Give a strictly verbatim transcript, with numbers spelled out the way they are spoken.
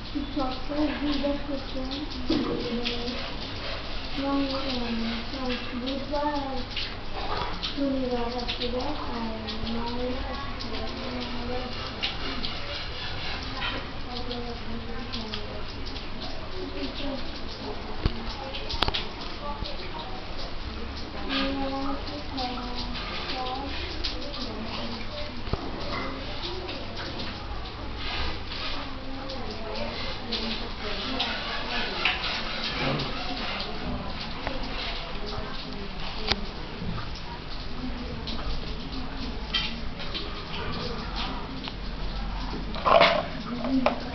Software vida questão não não butuh tulisan tidak mau Thank you.